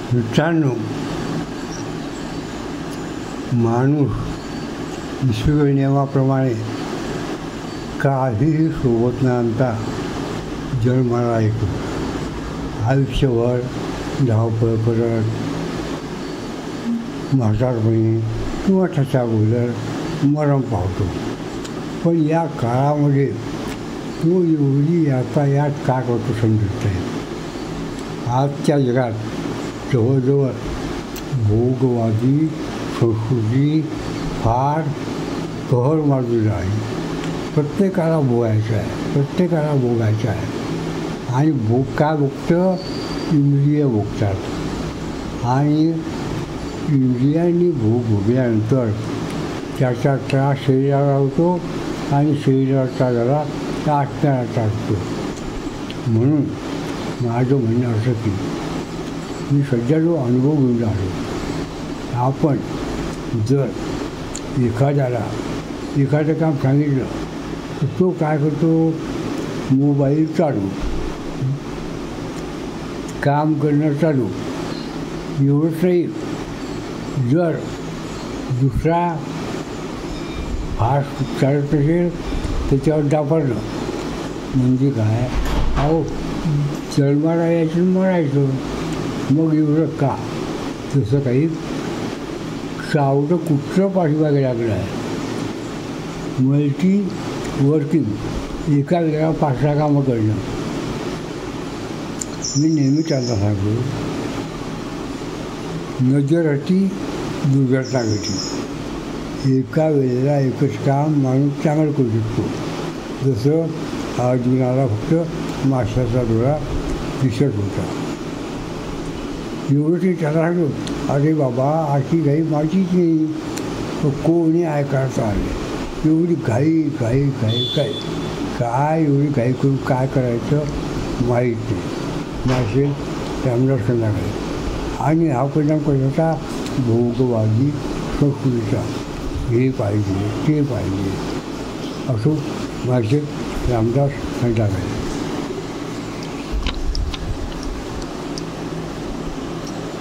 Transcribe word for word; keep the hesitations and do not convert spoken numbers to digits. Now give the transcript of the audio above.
मित्रांनो, माणूस ईश्वर नियमाप्रमाणे काहीही सोबत न आणता जन्माला येतो. आयुष्यभर धावपळ करत म्हातारपणी किंवा ठसा बोलत मरण पावतो. पण या काळामध्ये तो एवढी यातायात का करतो समजत नाही. आजच्या जगात जवळजवळ भोगवादी संस्कृती फार कहर माजलेला आहे. प्रत्येकाला भोगायचं आहे, प्रत्येकाला भोगायचं आहे. आणि भोग काय भोगतं? इंद्रिय भोगतात. आणि इंद्रियांनी भोग भोगल्यानंतर त्याचा त्रास शरीराला होतो आणि शरीराचा जरा आत्म्याला त्रास होतो. म्हणून माझं म्हणणं असं की मी सध्या जो अनुभव घेऊन राहिलो, आपण जर एखाद्याला एखादं काम सांगितलं तर तो काय करतो? मोबाईल चालू, काम करणं चालू. एवढंच नाही, जर दुसरा फास्ट चालत असेल त्याच्यावर दाबणं. म्हणजे काय? अहो, जन्माला यायचं मरायचं, मग एवढं का? तसं काही सावधं कुठचं पाठीमागे लागलं आहे. मल्टी वर्किंग, एका वेळेला पाच सहा कामं करणं. मी नेहमी त्यांना सांगतो, नजरती दुर्घटना घडली. एका वेळेला एकच काम माणूस चांगलं करू शकतो. जसं अर्जुनाला फक्त माशाचा डोळा दिसत होता. एवढं ते त्याला सांगतो, अरे बाबा अशी घाई माझीच नाही, कोणी ऐकायचं आले. एवढी घाई घाई घाई काय काय एवढी घाई करून काय करायचं माहीत नाही. नसेल त्यामुळे संध्याकाळी. आणि हा परिणाम कशाचा? भोगवादी संस्कृतीचा. हे पाहिजे, ते पाहिजे असं माझे रामदास संध्याकाळी.